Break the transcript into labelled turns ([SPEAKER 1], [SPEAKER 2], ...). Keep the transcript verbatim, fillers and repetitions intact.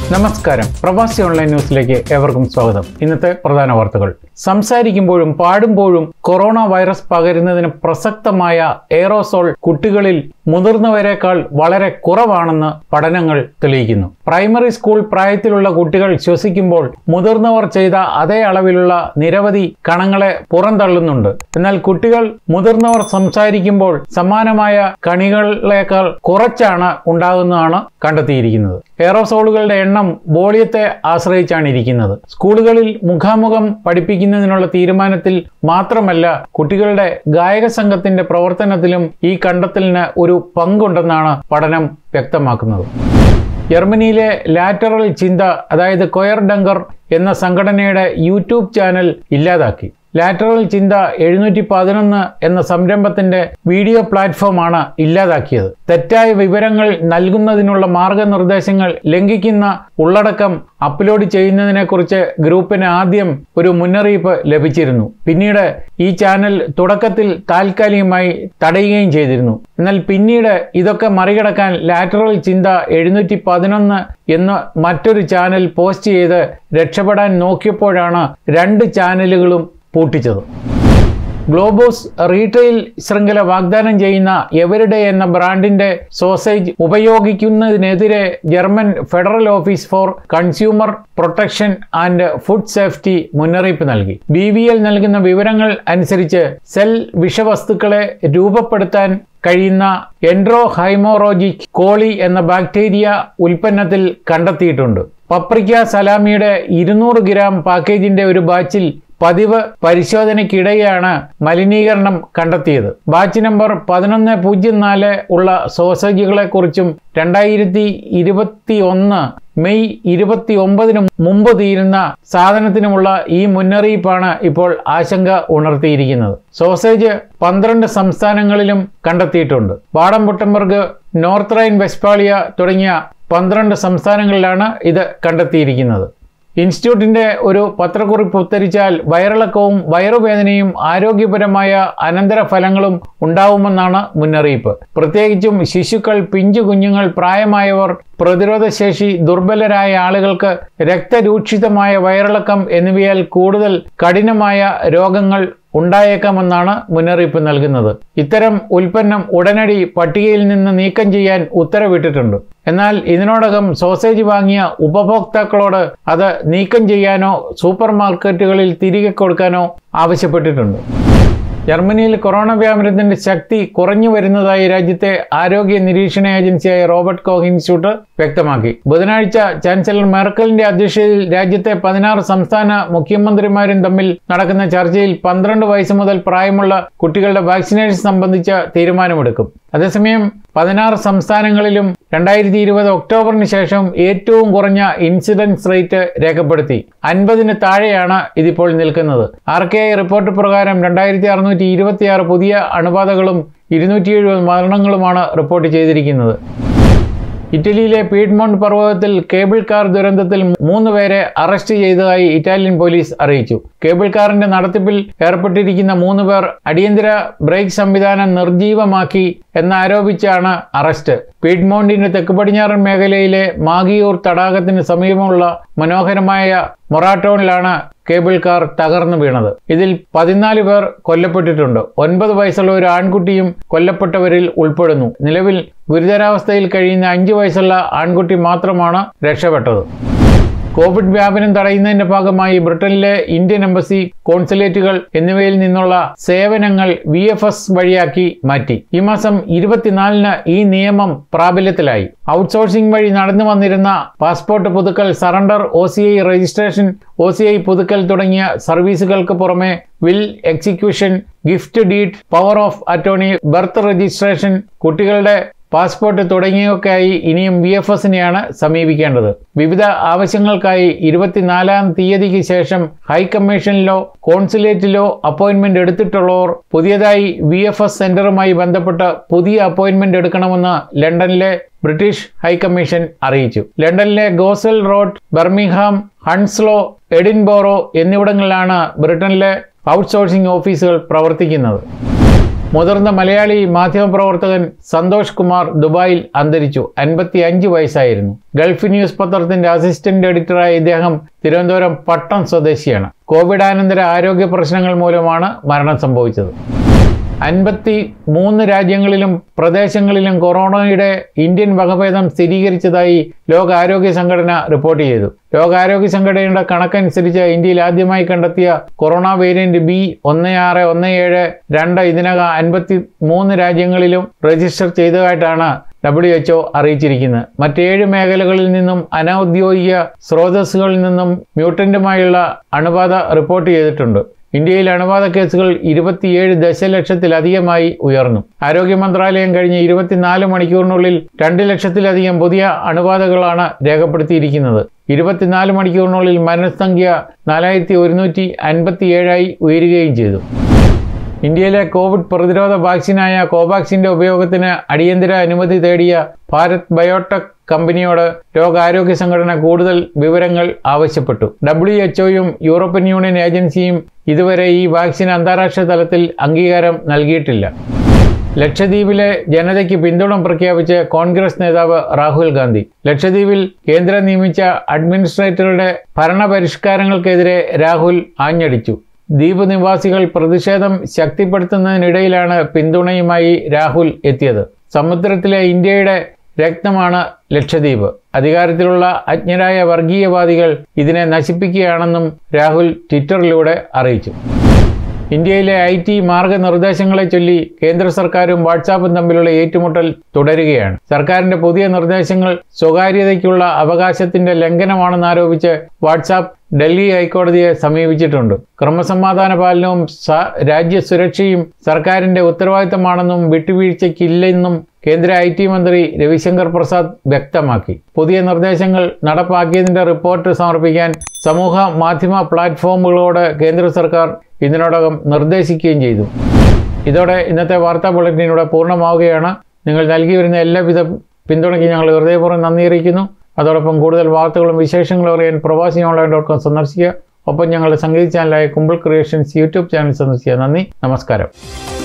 [SPEAKER 1] നമസ്കാരം, പ്രവാസി ഓൺലൈൻ ന്യൂസിലേക്ക് ഏവർക്കും സ്വാഗതം. ഇന്നത്തെ പ്രധാന വാർത്തകൾ. സംസാരിക്കുമ്പോഴും പാടുമ്പോഴും കൊറോണ വൈറസ് പകരുന്നതിന് പ്രസക്തമായ എയറോസോൾ കുട്ടികളിൽ മുതിർന്നവരെക്കാൾ വളരെ കുറവാണെന്ന് പഠനങ്ങൾ തെളിയിക്കുന്നു. പ്രൈമറി സ്കൂൾ പ്രായത്തിലുള്ള കുട്ടികൾ ശ്വസിക്കുമ്പോൾ മുതിർന്നവർ ചെയ്ത അതേ അളവിലുള്ള നിരവധി കണങ്ങളെ പുറന്തള്ളുന്നുണ്ട്. എന്നാൽ കുട്ടികൾ മുതിർന്നവർ സംസാരിക്കുമ്പോൾ സമാനമായ കണികളേക്കാൾ കുറച്ചാണ് ഉണ്ടാകുന്നതാണ് കണ്ടെത്തിയിരിക്കുന്നത്. എയറോസോളുകളുടെ എണ്ണം വോളിയത്തെ ആശ്രയിച്ചാണ് ഇരിക്കുന്നത്. സ്കൂളുകളിൽ മുഖാമുഖം പഠിപ്പിക്കുന്നതിനുള്ള തീരുമാനത്തിൽ മാത്രമല്ല, കുട്ടികളുടെ ഗായക സംഘത്തിന്റെ പ്രവർത്തനത്തിലും ഈ കണ്ടെത്തലിന് ഒരു പങ്കുണ്ടെന്നാണ് പഠനം വ്യക്തമാക്കുന്നത്. ജർമ്മനിയിലെ ലാറ്ററൽ ചിന്ത അതായത് കൊയർ ഡങ്കർ എന്ന സംഘടനയുടെ യൂട്യൂബ് ചാനൽ ഇല്ലാതാക്കി. ലാറ്ററൽ ചിന്ത എഴുന്നൂറ്റി പതിനൊന്ന് എന്ന സംരംഭത്തിന്റെ വീഡിയോ പ്ലാറ്റ്ഫോമാണ് ഇല്ലാതാക്കിയത്. തെറ്റായ വിവരങ്ങൾ നൽകുന്നതിനുള്ള മാർഗനിർദ്ദേശങ്ങൾ ലംഘിക്കുന്ന ഉള്ളടക്കം അപ്ലോഡ് ചെയ്യുന്നതിനെക്കുറിച്ച് ഗ്രൂപ്പിന് ആദ്യം ഒരു മുന്നറിയിപ്പ് ലഭിച്ചിരുന്നു. പിന്നീട് ഈ ചാനൽ തുടക്കത്തിൽ താൽക്കാലികമായി തടയുകയും ചെയ്തിരുന്നു. എന്നാൽ പിന്നീട് ഇതൊക്കെ മറികടക്കാൻ ലാറ്ററൽ ചിന്ത എഴുന്നൂറ്റി പതിനൊന്ന് എന്ന് മറ്റൊരു ചാനൽ പോസ്റ്റ് ചെയ്ത് രക്ഷപ്പെടാൻ നോക്കിയപ്പോഴാണ് രണ്ട് ചാനലുകളും പൂട്ടിച്ചത്. ഗ്ലോബൂസ് റീറ്റെയിൽ ശൃംഖല വാഗ്ദാനം ചെയ്യുന്ന എവരിഡേ എന്ന ബ്രാൻഡിന്റെ സോസേജ് ഉപയോഗിക്കുന്നതിനെതിരെ German federal office for consumer protection and food safety മുന്നറിയിപ്പ് നൽകി. ബി വി എൽ നൽകുന്ന വിവരങ്ങൾ അനുസരിച്ച് സെൽ വിഷവസ്തുക്കളെ രൂപപ്പെടുത്താൻ കഴിയുന്ന എൻഡ്രോഹൈമോറോജിക് കോളി എന്ന ബാക്ടീരിയ ഉൽപ്പന്നത്തിൽ കണ്ടെത്തിയിട്ടുണ്ട്. പപ്രിക്ക സലാമിയുടെ ഇരുന്നൂറ് ഗ്രാം പാക്കേജിന്റെ ഒരു ബാച്ചിൽ പതിവ് പരിശോധനയ്ക്കിടെയാണ് മലിനീകരണം കണ്ടെത്തിയത്. ബാച്ച് നമ്പർ പതിനൊന്ന് പൂജ്യം നാല് ഉള്ള സോസേജുകളെ കുറിച്ചും രണ്ടായിരത്തി ഇരുപത്തി ഒന്ന് മെയ് ഇരുപത്തി ഒമ്പതിന് മുമ്പ് തീരുന്ന സാധനത്തിനുമുള്ള ഈ മുന്നറിയിപ്പാണ് ഇപ്പോൾ ആശങ്ക ഉണർത്തിയിരിക്കുന്നത്. സോസേജ് പന്ത്രണ്ട് സംസ്ഥാനങ്ങളിലും കണ്ടെത്തിയിട്ടുണ്ട്. ബാഡൻ-വുട്ടംബർഗ്, നോർത്ത് റൈൻ വെസ്റ്റ്ഫാളിയ തുടങ്ങിയ പന്ത്രണ്ട് സംസ്ഥാനങ്ങളിലാണ് ഇത് കണ്ടെത്തിയിരിക്കുന്നത്. ഇൻസ്റ്റിറ്റ്യൂട്ടിന്റെ ഒരു പത്രക്കുറിപ്പ് ഉദ്ധരിച്ചാൽ വയറിളക്കവും വയറുവേദനയും ആരോഗ്യപരമായ അനന്തരഫലങ്ങളും ഉണ്ടാവുമെന്നാണ് മുന്നറിയിപ്പ്. പ്രത്യേകിച്ചും ശിശുക്കൾ, പിഞ്ചു കുഞ്ഞുങ്ങൾ, പ്രായമായവർ, പ്രതിരോധശേഷി ദുർബലരായ ആളുകൾക്ക് രക്തരൂക്ഷിതമായ വയറിളക്കം എന്നിവയാൽ കൂടുതൽ കഠിനമായ രോഗങ്ങൾ ഉണ്ടായേക്കാമെന്നാണ് മുന്നറിയിപ്പ് നൽകുന്നത്. ഇത്തരം ഉൽപ്പന്നം ഉടനടി പട്ടികയിൽ നിന്ന് നീക്കം ചെയ്യാൻ ഉത്തരവിട്ടിട്ടുണ്ട്. എന്നാൽ ഇതിനോടകം സോസേജ് വാങ്ങിയ ഉപഭോക്താക്കളോട് അത് നീക്കം ചെയ്യാനോ സൂപ്പർ മാർക്കറ്റുകളിൽ തിരികെ കൊടുക്കാനോ ആവശ്യപ്പെട്ടിട്ടുണ്ട്. ജർമ്മനിയിൽ കൊറോണ വ്യാപനത്തിന്റെ ശക്തി കുറഞ്ഞു വരുന്നതായി രാജ്യത്തെ ആരോഗ്യ നിരീക്ഷണ ഏജൻസിയായ റോബർട്ട് കോഹ് ഇൻസ്റ്റിറ്റ്യൂട്ട് വ്യക്തമാക്കി. ബുധനാഴ്ച ചാൻസലർ മെർക്കലിന്റെ അധ്യക്ഷതയിൽ രാജ്യത്തെ പതിനാറ് സംസ്ഥാന മുഖ്യമന്ത്രിമാരും തമ്മിൽ നടക്കുന്ന ചർച്ചയിൽ പന്ത്രണ്ട് വയസ്സ് മുതൽ പ്രായമുള്ള കുട്ടികളുടെ വാക്സിനേഷൻ സംബന്ധിച്ച തീരുമാനമെടുക്കും. അതേസമയം പതിനാറ് സംസ്ഥാനങ്ങളിലും രണ്ടായിരത്തി ഇരുപത് ഒക്ടോബറിന് ശേഷം ഏറ്റവും കുറഞ്ഞ ഇൻസിഡൻസ് റേറ്റ് രേഖപ്പെടുത്തി. അൻപതിന് താഴെയാണ് ഇതിപ്പോൾ നിൽക്കുന്നത്. ആർ കെ ഐ റിപ്പോർട്ട് പ്രകാരം രണ്ടായിരത്തി അറുന്നൂറ്റി ഇരുപത്തിയാറ് പുതിയ അണുബാധകളും ഇരുന്നൂറ്റി എഴുപത് മരണങ്ങളുമാണ് റിപ്പോർട്ട് ചെയ്തിരിക്കുന്നത്. ഇറ്റലിയിലെ പീഡ്മോണ്ട് പർവ്വതത്തിൽ കേബിൾ കാർ ദുരന്തത്തിൽ മൂന്ന് പേരെ അറസ്റ്റ് ചെയ്തതായി ഇറ്റാലിയൻ പോലീസ് അറിയിച്ചു. കേബിൾ കാറിന്റെ നടത്തിപ്പിൽ ഏർപ്പെട്ടിരിക്കുന്ന മൂന്ന് പേർ അടിയന്തര ബ്രേക്ക് സംവിധാനം നിർജ്ജീവമാക്കി എന്നാരോപിച്ചാണ് അറസ്റ്റ്. പീഡ്മോണ്ടിന്റെ തെക്ക് പടിഞ്ഞാറൻ മേഖലയിലെ മാഗിയൂർ തടാകത്തിന് സമീപമുള്ള മനോഹരമായ മൊറാട്ടോണിലാണ് കേബിൾ കാർ തകർന്നു വീണത്. ഇതിൽ പതിനാല് പേർ കൊല്ലപ്പെട്ടിട്ടുണ്ട്. ഒൻപത് വയസ്സുള്ള ഒരു ആൺകുട്ടിയും കൊല്ലപ്പെട്ടവരിൽ ഉൾപ്പെടുന്നു. നിലവിൽ ഗുരുതരാവസ്ഥയിൽ കഴിയുന്ന അഞ്ചു വയസ്സുള്ള ആൺകുട്ടി മാത്രമാണ് രക്ഷപ്പെട്ടത്. കോവിഡ് വ്യാപനം തടയുന്നതിന്റെ ഭാഗമായി ബ്രിട്ടനിലെ ഇന്ത്യൻ എംബസി, കോൺസുലേറ്റുകൾ എന്നിവയിൽ നിന്നുള്ള സേവനങ്ങൾ വി എഫ് എസ് വഴിയാക്കി മാറ്റി. ഈ മാസം ഇരുപത്തിനാലിന് ഈ നിയമം പ്രാബല്യത്തിലായി. ഔട്ട്സോഴ്സിംഗ് വഴി നടന്നു വന്നിരുന്ന പാസ്പോർട്ട് പുതുക്കൽ, surrender, O C I registration, O C I പുതുക്കൽ തുടങ്ങിയ സർവീസുകൾക്ക് പുറമെ will execution, gift deed, power of attorney, birth registration, കുട്ടികളുടെ പാസ്പോർട്ട് തുടങ്ങിയവയ്ക്കായി ഇനിയും വി എഫ് എസിനെയാണ് സമീപിക്കേണ്ടത്. വിവിധ ആവശ്യങ്ങൾക്കായി ഇരുപത്തിനാലാം തീയതിക്ക് ശേഷം ഹൈക്കമ്മീഷനിലോ കോൺസുലേറ്റിലോ അപ്പോയിന്റ്മെന്റ് എടുത്തിട്ടുള്ളവർ പുതിയതായി വി എഫ് എസ് സെന്ററുമായി ബന്ധപ്പെട്ട് പുതിയ അപ്പോയിന്റ്മെന്റ് എടുക്കണമെന്ന് ലണ്ടനിലെ ബ്രിട്ടീഷ് ഹൈക്കമ്മീഷൻ അറിയിച്ചു. ലണ്ടനിലെ ഗോസൽ റോഡ്, ബർമിംഗ്ഹാം, ഹൺസ്ലോ, എഡിൻബോറോ എന്നിവിടങ്ങളിലാണ് ബ്രിട്ടനിലെ ഔട്ട്സോഴ്സിംഗ് ഓഫീസുകൾ പ്രവർത്തിക്കുന്നത്. മുതിർന്ന മലയാളി മാധ്യമപ്രവർത്തകൻ സന്തോഷ് കുമാർ ദുബായിൽ അന്തരിച്ചു. അൻപത്തി അഞ്ച് വയസ്സായിരുന്നു. ഗൾഫ് ന്യൂസ് പത്രത്തിന്റെ അസിസ്റ്റന്റ് എഡിറ്ററായ ഇദ്ദേഹം തിരുവനന്തപുരം പട്ടം സ്വദേശിയാണ്. കോവിഡാനന്തര ആരോഗ്യ പ്രശ്നങ്ങൾ മൂലമാണ് മരണം സംഭവിച്ചത്. അൻപത്തി മൂന്ന് രാജ്യങ്ങളിലും പ്രദേശങ്ങളിലും കൊറോണയുടെ ഇന്ത്യൻ വകഭേദം സ്ഥിരീകരിച്ചതായി ലോകാരോഗ്യ സംഘടന റിപ്പോർട്ട് ചെയ്തു. ലോകാരോഗ്യ സംഘടനയുടെ കണക്കനുസരിച്ച് ഇന്ത്യയിൽ ആദ്യമായി കണ്ടെത്തിയ കൊറോണ വേരിയന്റ് ബി ഒന്ന് ആറ് ഒന്ന് ഏഴ് രണ്ട് ഇതിനകം അൻപത്തി മൂന്ന് രാജ്യങ്ങളിലും രജിസ്റ്റർ ചെയ്തതായിട്ടാണ് ഡബ്ല്യു എച്ച് ഒ അറിയിച്ചിരിക്കുന്നത്. മറ്റേഴ് മേഖലകളിൽ നിന്നും അനൌദ്യോഗിക സ്രോതസ്സുകളിൽ നിന്നും മ്യൂട്ടന്റുമായുള്ള അണുബാധ റിപ്പോർട്ട് ചെയ്തിട്ടുണ്ട്. ഇന്ത്യയിൽ അണുബാധ കേസുകൾ ഇരുപത്തിയേഴ് ദശലക്ഷത്തിലധികമായി ഉയർന്നു. ആരോഗ്യ മന്ത്രാലയം കഴിഞ്ഞ ഇരുപത്തിനാല് മണിക്കൂറിനുള്ളിൽ രണ്ട് ലക്ഷത്തിലധികം പുതിയ അണുബാധകളാണ് രേഖപ്പെടുത്തിയിരിക്കുന്നത്. ഇരുപത്തിനാല് മണിക്കൂറിനുള്ളിൽ മരണസംഖ്യ നാലായിരത്തി ഒരുന്നൂറ്റി അൻപത്തി ഏഴായി ഉയരുകയും ചെയ്തു. ഇന്ത്യയിലെ കോവിഡ് പ്രതിരോധ വാക്സിനായ കോവാക്സിന്റെ ഉപയോഗത്തിന് അടിയന്തര അനുമതി തേടിയ ഭാരത് ബയോടെക് കമ്പനിയോട് ലോകാരോഗ്യ സംഘടന കൂടുതൽ വിവരങ്ങൾ ആവശ്യപ്പെട്ടു. ഡബ്ല്യു എച്ച് ഒയും യൂറോപ്യൻ യൂണിയൻ ഏജൻസിയും ഇതുവരെ ഈ വാക്സിൻ അന്താരാഷ്ട്ര തലത്തിൽ അംഗീകാരം നൽകിയിട്ടില്ല. ലക്ഷദ്വീപിലെ ജനതയ്ക്ക് പിന്തുണ പ്രഖ്യാപിച്ച് കോൺഗ്രസ് നേതാവ് രാഹുൽ ഗാന്ധി. ലക്ഷദ്വീപിൽ കേന്ദ്രം നിയമിച്ച അഡ്മിനിസ്ട്രേറ്ററുടെ ഭരണപരിഷ്കാരങ്ങൾക്കെതിരെ രാഹുൽ ആഞ്ഞടിച്ചു. ദ്വീപ് നിവാസികൾ പ്രതിഷേധം ശക്തിപ്പെടുത്തുന്നതിനിടയിലാണ് പിന്തുണയുമായി രാഹുൽ എത്തിയത്. സമുദ്രത്തിലെ ഇന്ത്യയുടെ രക്തമാണ് ലക്ഷദ്വീപ്. അധികാരത്തിലുള്ള അജ്ഞരായ വർഗീയവാദികൾ ഇതിനെ നശിപ്പിക്കുകയാണെന്നും രാഹുൽ ട്വിറ്ററിലൂടെ അറിയിച്ചു. ഇന്ത്യയിലെ ഐ ടി മാർഗനിർദ്ദേശങ്ങളെ ചൊല്ലി കേന്ദ്ര സർക്കാരും വാട്സാപ്പും തമ്മിലുള്ള ഏറ്റുമുട്ടൽ തുടരുകയാണ്. സർക്കാരിന്റെ പുതിയ നിർദ്ദേശങ്ങൾ സ്വകാര്യതയ്ക്കുള്ള അവകാശത്തിന്റെ ലംഘനമാണെന്നാരോപിച്ച് വാട്സാപ്പ് ഡൽഹി ഹൈക്കോടതിയെ സമീപിച്ചിട്ടുണ്ട്. ക്രമസമാധാന പാലനവും രാജ്യസുരക്ഷയും സർക്കാരിന്റെ ഉത്തരവാദിത്തമാണെന്നും വിട്ടുവീഴ്ചയ്ക്കില്ലെന്നും കേന്ദ്ര ഐ ടി മന്ത്രി രവിശങ്കർ പ്രസാദ് വ്യക്തമാക്കി. പുതിയ നിർദ്ദേശങ്ങൾ നടപ്പാക്കിയതിന്റെ റിപ്പോർട്ട് സമർപ്പിക്കാൻ സമൂഹ മാധ്യമ പ്ലാറ്റ്ഫോമുകളോട് കേന്ദ്ര സർക്കാർ ഇതിനോടകം നിർദ്ദേശിക്കുകയും ചെയ്തു. ഇതോടെ ഇന്നത്തെ വാർത്താ ബുള്ളറ്റിനിലൂടെ പൂർണ്ണമാവുകയാണ്. നിങ്ങൾ നൽകി വരുന്ന എല്ലാവിധ പിന്തുണയ്ക്ക് ഞങ്ങൾ ഹൃദയപൂർവ്വം നന്ദി അറിയിക്കുന്നു. അതോടൊപ്പം കൂടുതൽ വാർത്തകളും വിശേഷങ്ങളും അറിയാൻ പ്രവാസി ഓൺലൈൻ ഡോട്ട് കോം സന്ദർശിക്കുക. ഒപ്പം ഞങ്ങളുടെ സംഗീത ചാനലായ കുമ്പിൾ ക്രിയേഷൻസ് യൂട്യൂബ് ചാനൽ സന്ദർശിക്കുക. നന്ദി, നമസ്കാരം.